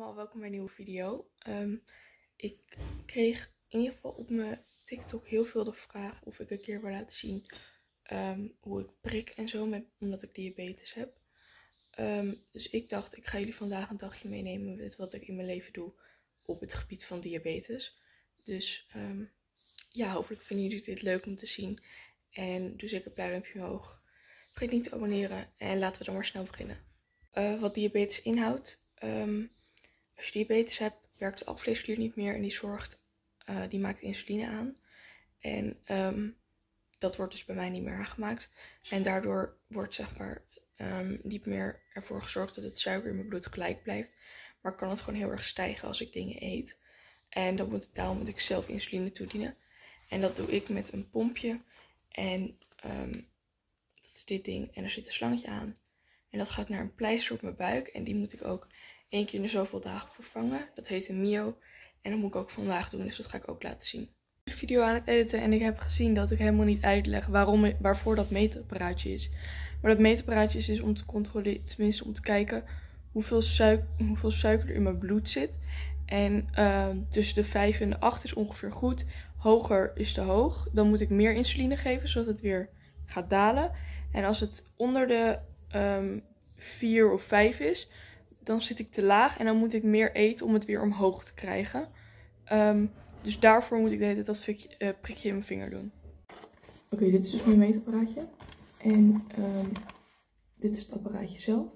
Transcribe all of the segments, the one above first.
allemaal, welkom bij een nieuwe video. Ik kreeg in ieder geval op mijn TikTok heel veel de vraag of ik een keer wil laten zien hoe ik prik en zo, omdat ik diabetes heb. Dus ik dacht, ik ga jullie vandaag een dagje meenemen met wat ik in mijn leven doe op het gebied van diabetes. Dus ja, hopelijk vinden jullie dit leuk om te zien. En doe zeker een blauw duimpje omhoog. Vergeet niet te abonneren en laten we dan maar snel beginnen. Wat diabetes inhoudt. Als je diabetes hebt, werkt de alvleesklier niet meer en die maakt insuline aan. En dat wordt dus bij mij niet meer aangemaakt. En daardoor wordt zeg maar niet meer ervoor gezorgd dat het suiker in mijn bloed gelijk blijft. Maar kan het gewoon heel erg stijgen als ik dingen eet. En daarom moet ik zelf insuline toedienen. En dat doe ik met een pompje. En dat is dit ding. En er zit een slangetje aan. En dat gaat naar een pleister op mijn buik. En die moet ik ook 1 keer in de zoveel dagen vervangen. Dat heet een Mio. En dat moet ik ook vandaag doen. Dus dat ga ik ook laten zien. Ik ben de video aan het editen. En ik heb gezien dat ik helemaal niet uitleg waarvoor dat meetapparaatje is. Maar dat meetapparaatje is dus om te controleren. Tenminste om te kijken hoeveel suiker er in mijn bloed zit. En tussen de 5 en de 8 is ongeveer goed. Hoger is te hoog. Dan moet ik meer insuline geven. Zodat het weer gaat dalen. En als het onder de 4 of 5 is, dan zit ik te laag en dan moet ik meer eten om het weer omhoog te krijgen. Dus daarvoor moet ik dat prikje in mijn vinger doen. Oké, dit is dus mijn meetapparaatje. En dit is het apparaatje zelf.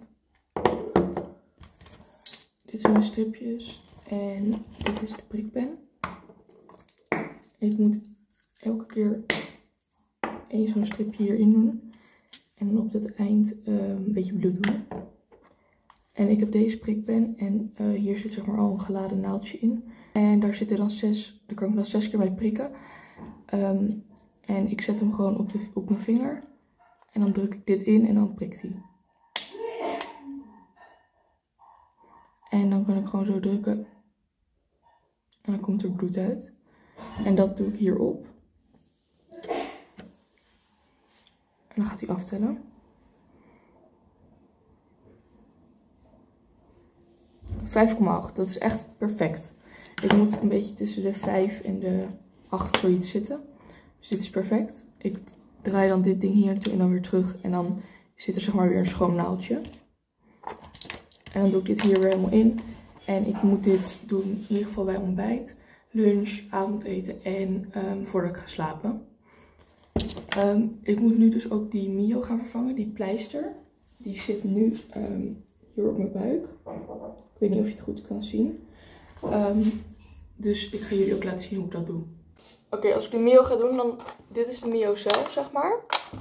Dit zijn de stripjes. En dit is de prikpen. Ik moet elke keer zo'n stripje hierin doen. En dan op het eind een beetje bloed doen. En ik heb deze prikpen. En hier zit zeg maar al een geladen naaldje in. En daar zitten dan daar kan ik dan 6 keer bij prikken. En ik zet hem gewoon op mijn vinger. En dan druk ik dit in en dan prikt hij. En dan kan ik gewoon zo drukken. En dan komt er bloed uit. En dat doe ik hierop. En dan gaat hij aftellen. 5,8. Dat is echt perfect. Ik moet een beetje tussen de 5 en de 8 zoiets zitten. Dus dit is perfect. Ik draai dan dit ding hier naartoe en dan weer terug. En dan zit er zeg maar weer een schoon naaldje. En dan doe ik dit hier weer helemaal in. En ik moet dit doen in ieder geval bij ontbijt, lunch, avondeten en voordat ik ga slapen. Ik moet nu dus ook die Mio gaan vervangen, die pleister. Die zit nu hier op mijn buik. Ik weet niet of je het goed kan zien. Dus ik ga jullie ook laten zien hoe ik dat doe. Oké, als ik de Mio ga doen, dan... Dit is de Mio zelf, zeg maar.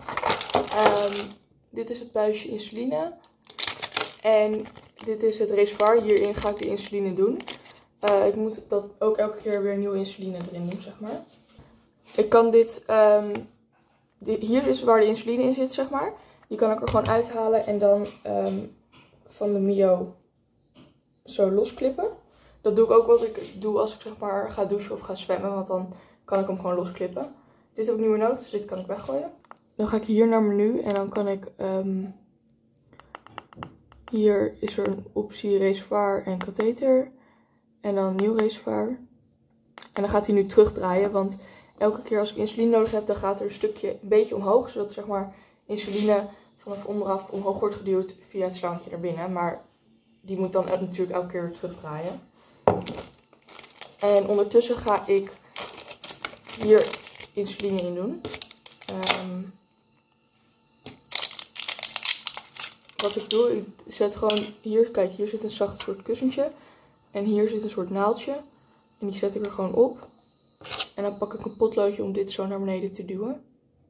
Dit is het buisje insuline. En dit is het reservoir. Hierin ga ik de insuline doen. Ik moet dat ook elke keer weer nieuwe insuline erin doen, zeg maar. Ik kan dit... hier is waar de insuline in zit, zeg maar. Die kan ik er gewoon uithalen en dan van de Mio zo losklippen. Dat doe ik ook wat ik doe als ik zeg maar ga douchen of ga zwemmen, want dan kan ik hem gewoon losklippen. Dit heb ik niet meer nodig, dus dit kan ik weggooien. Dan ga ik hier naar menu en dan kan ik... hier is er een optie reservoir en katheter. En dan nieuw reservoir. En dan gaat hij nu terugdraaien, want elke keer als ik insuline nodig heb, dan gaat er een stukje een beetje omhoog. Zodat zeg maar insuline vanaf onderaf omhoog wordt geduwd via het slangetje naar binnen. Maar die moet dan natuurlijk elke keer weer terugdraaien. En ondertussen ga ik hier insuline in doen. Wat ik doe, ik zet gewoon hier, kijk hier zit een zacht soort kussentje. En hier zit een soort naaldje. En die zet ik er gewoon op. En dan pak ik een potloodje om dit zo naar beneden te duwen.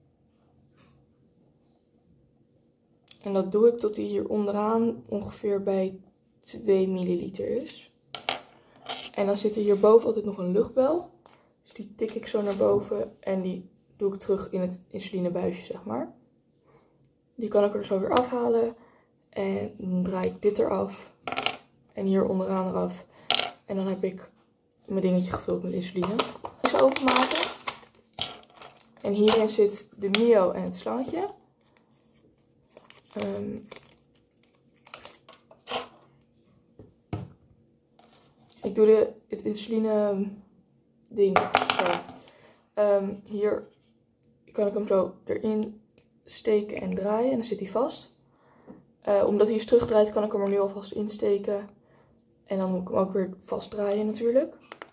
En dat doe ik tot die hier onderaan ongeveer bij 2 milliliter is. En dan zit er hierboven altijd nog een luchtbel. Dus die tik ik zo naar boven en die doe ik terug in het insulinebuisje, zeg maar. Die kan ik er zo weer afhalen. En dan draai ik dit eraf. En hier onderaan eraf. En dan heb ik mijn dingetje gevuld met insuline. Deze openmaken. En hierin zit de Mio en het slangetje. Ik doe het insuline ding. Zo. Hier kan ik hem zo erin steken en draaien en dan zit hij vast. Omdat hij is teruggedraaid kan ik hem er nu alvast insteken. En dan moet ik hem ook weer vastdraaien natuurlijk.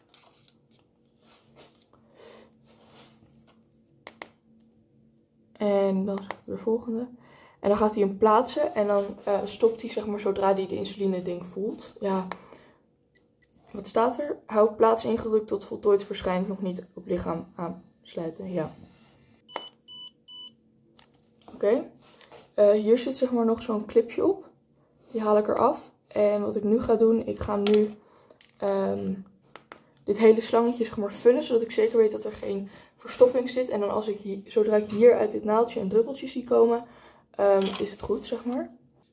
En dan zeg ik weer volgende. En dan gaat hij hem plaatsen en dan stopt hij zeg maar zodra hij de insuline ding voelt. Ja, wat staat er? Hou plaats ingedrukt tot voltooid verschijnt, nog niet op lichaam aansluiten. Ja. Oké. Hier zit zeg maar nog zo'n clipje op. Die haal ik eraf. En wat ik nu ga doen, ik ga nu dit hele slangetje zeg maar vullen, zodat ik zeker weet dat er geen verstopping zit. En dan als ik zodra ik hier uit dit naaldje een druppeltje zie komen, is het goed zeg maar.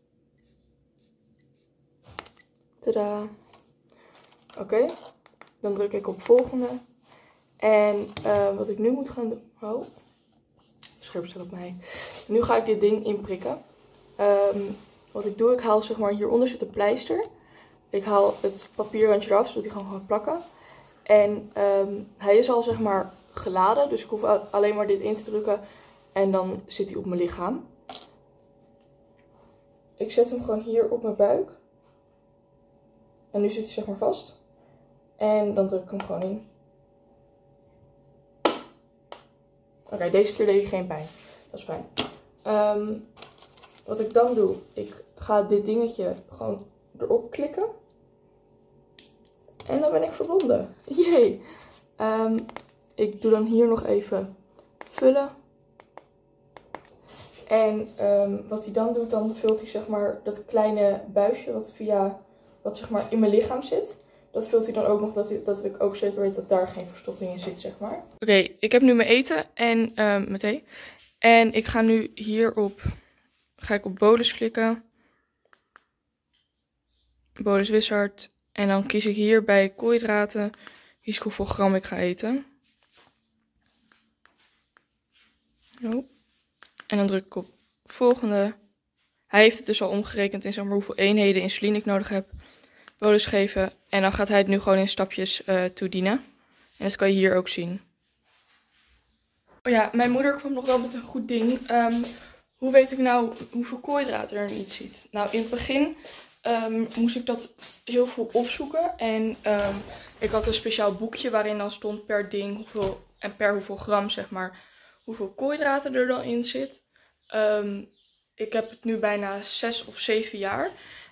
Tadaa. Oké. Dan druk ik op volgende. En wat ik nu moet gaan doen... Oh, scherp staat op mij. Nu ga ik dit ding inprikken. Wat ik doe, ik haal zeg maar hieronder zit een pleister. Ik haal het papierrandje eraf, zodat hij gewoon gaat plakken. En hij is al zeg maar geladen, dus ik hoef alleen maar dit in te drukken. En dan zit hij op mijn lichaam. Ik zet hem gewoon hier op mijn buik. En nu zit hij zeg maar vast. En dan druk ik hem gewoon in. Oké, deze keer deed hij geen pijn. Dat is fijn. Wat ik dan doe, ik ga dit dingetje gewoon erop klikken. En dan ben ik verbonden. Jee. Ik doe dan hier nog even vullen. En wat hij dan doet, dan vult hij zeg maar dat kleine buisje wat zeg maar in mijn lichaam zit. Dat vult hij dan ook nog, dat ik ook zeker weet dat daar geen verstopping in zit, zeg maar. Oké, ik heb nu mijn eten en mijn thee. En ik ga nu hierop, ga ik op bolus klikken. Bolus Wizard. En dan kies ik hier bij koolhydraten, kies ik hoeveel gram ik ga eten. Zo. En dan druk ik op volgende. Hij heeft het dus al omgerekend in zeg maar hoeveel eenheden insuline ik nodig heb. Bolus geven. En dan gaat hij het nu gewoon in stapjes toedienen. En dat kan je hier ook zien. Oh ja, mijn moeder kwam nog wel met een goed ding. Hoe weet ik nou hoeveel koolhydraten er niet zit? Nou, in het begin moest ik dat heel veel opzoeken. En ik had een speciaal boekje waarin dan stond per ding hoeveel, en per hoeveel gram zeg maar, hoeveel koolhydraten er dan in zit. Ik heb het nu bijna 6 of 7 jaar.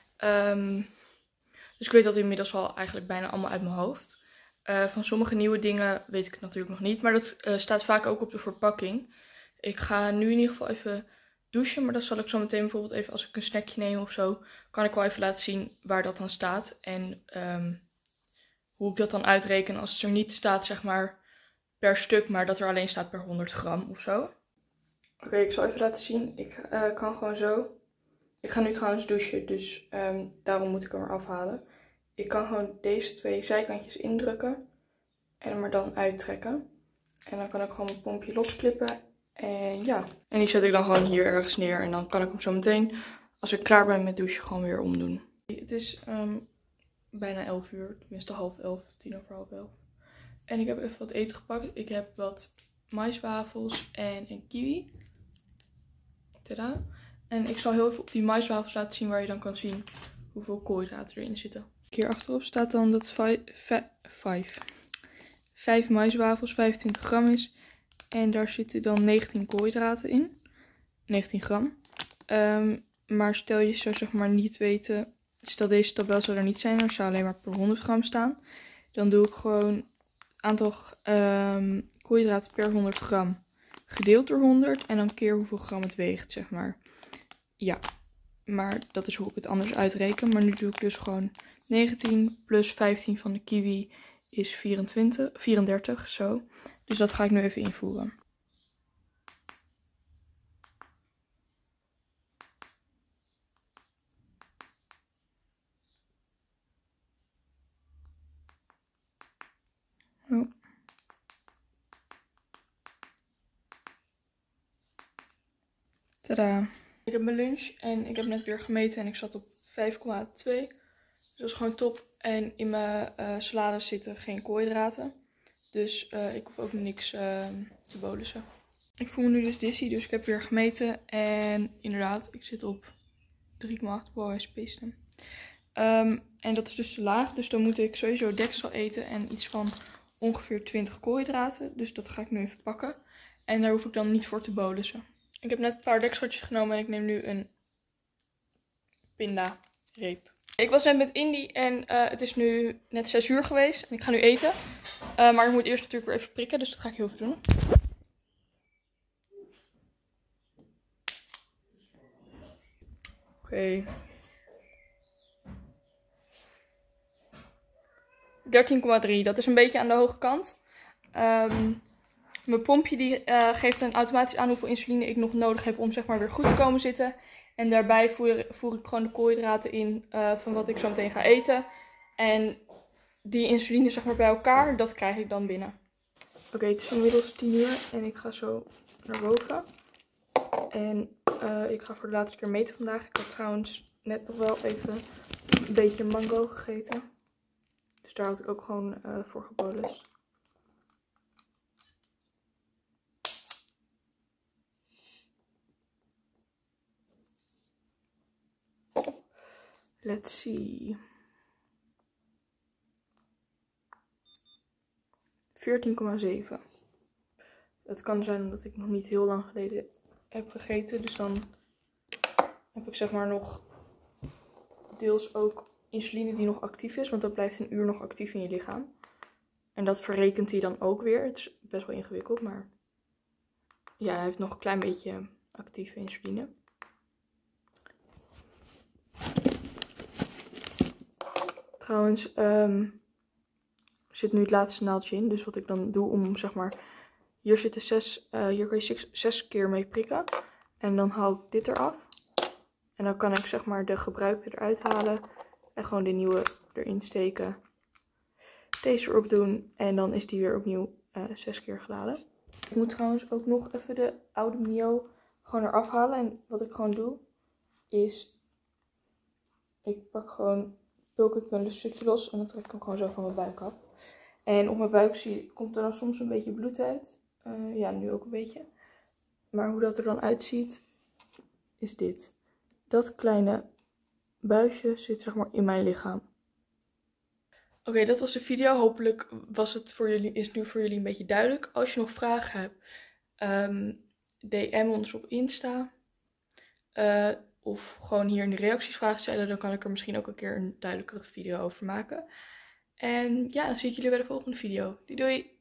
Dus ik weet dat inmiddels al eigenlijk bijna allemaal uit mijn hoofd. Van sommige nieuwe dingen weet ik het natuurlijk nog niet. Maar dat staat vaak ook op de verpakking. Ik ga nu in ieder geval even douchen. Maar dat zal ik zo meteen bijvoorbeeld even als ik een snackje neem of zo. Kan ik wel even laten zien waar dat dan staat. En hoe ik dat dan uitreken als het er niet staat zeg maar per stuk. Maar dat er alleen staat per 100 gram of zo. Oké, ik zal even laten zien. Ik kan gewoon zo. Ik ga nu trouwens douchen. Dus daarom moet ik hem eraf halen. Ik kan gewoon deze 2 zijkantjes indrukken en hem er dan uittrekken. En dan kan ik gewoon mijn pompje losklippen. En ja. En die zet ik dan gewoon hier ergens neer. En dan kan ik hem zo meteen, als ik klaar ben met douchen, gewoon weer omdoen. Het is bijna 11 uur. Tenminste 10:30, 11:10. En ik heb even wat eten gepakt. Ik heb wat maiswafels en een kiwi. Tadaa. En ik zal heel even op die maiswafels laten zien waar je dan kan zien hoeveel koolhydraten erin zitten. Hier achterop staat dan dat 5 maiswafels 25 gram is. En daar zitten dan 19 koolhydraten in. 19 gram. Maar stel je zou zeg maar niet weten. Stel deze tabel zou er niet zijn. Er zou alleen maar per 100 gram staan. Dan doe ik gewoon het aantal koolhydraten per 100 gram. Gedeeld door 100. En dan keer hoeveel gram het weegt zeg maar. Ja. Maar dat is hoe ik het anders uitreken. Maar nu doe ik dus gewoon 19 plus 15 van de kiwi is 34, zo. Dus dat ga ik nu even invoeren. Oh. Tadaa. Ik heb mijn lunch en ik heb net weer gemeten en ik zat op 5,2. Dus dat is gewoon top. En in mijn salades zitten geen koolhydraten. Dus ik hoef ook niks te bolussen. Ik voel me nu dus dizzy, dus ik heb weer gemeten. En inderdaad, ik zit op 3,8 bol-spacen. En dat is dus te laag. Dus dan moet ik sowieso deksel eten en iets van ongeveer 20 koolhydraten. Dus dat ga ik nu even pakken. En daar hoef ik dan niet voor te bolussen. Ik heb net een paar dekseltjes genomen en ik neem nu een pindareep. Ik was net met Indy en het is nu net 6 uur geweest. En ik ga nu eten. Maar ik moet eerst natuurlijk weer even prikken, dus dat ga ik heel even doen. Oké. 13,3, dat is een beetje aan de hoge kant. Mijn pompje die, geeft dan automatisch aan hoeveel insuline ik nog nodig heb om zeg maar weer goed te komen zitten. En daarbij voer ik gewoon de koolhydraten in van wat ik zo meteen ga eten. En die insuline zeg maar bij elkaar, dat krijg ik dan binnen. Oké, het is inmiddels 10 uur en ik ga zo naar boven. En ik ga voor de laatste keer meten vandaag. Ik heb trouwens net nog wel even een beetje mango gegeten. Dus daar had ik ook gewoon voor gebolust. Let's see. 14,7. Het kan zijn omdat ik nog niet heel lang geleden heb gegeten. Dus dan heb ik zeg maar nog deels ook insuline die nog actief is. Want dat blijft een uur nog actief in je lichaam. En dat verrekent hij dan ook weer. Het is best wel ingewikkeld, maar ja, hij heeft nog een klein beetje actieve insuline. Trouwens, zit nu het laatste naaldje in. Dus wat ik dan doe om zeg maar, hier kan je 6 keer mee prikken. En dan haal ik dit eraf. En dan kan ik zeg maar de gebruikte eruit halen. En gewoon de nieuwe erin steken. Deze erop doen. En dan is die weer opnieuw 6 keer geladen. Ik moet trouwens ook nog even de oude Mio gewoon eraf halen. En wat ik gewoon doe, is ik pak gewoon, pulk ik een stukje los en dan trek ik hem gewoon zo van mijn buik af. En op mijn buik komt er dan soms een beetje bloed uit. Ja, nu ook een beetje. Maar hoe dat er dan uitziet, is dit. Dat kleine buisje zit zeg maar in mijn lichaam. Oké, dat was de video. Hopelijk is het nu voor jullie een beetje duidelijk. Als je nog vragen hebt, DM ons op Insta. Of gewoon hier in de reacties vragen stellen. Dan kan ik er misschien ook een keer een duidelijkere video over maken. En ja, dan zie ik jullie bij de volgende video. Doei doei!